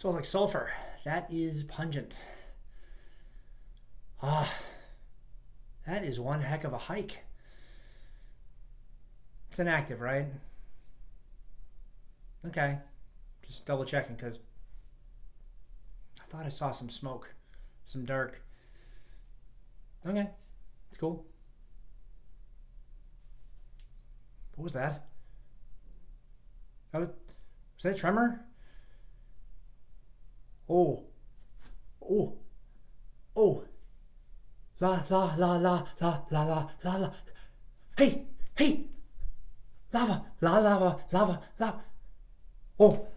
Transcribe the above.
Smells like sulfur. That is pungent. Ah, that is one heck of a hike. It's inactive, right? Okay. Just double checking because I thought I saw some smoke, some dark. Okay, it's cool. What was that? Was that a tremor? Oh, oh, oh. La la la la la la la la la. Hey, hey. Lava, lava, lava, lava. Oh.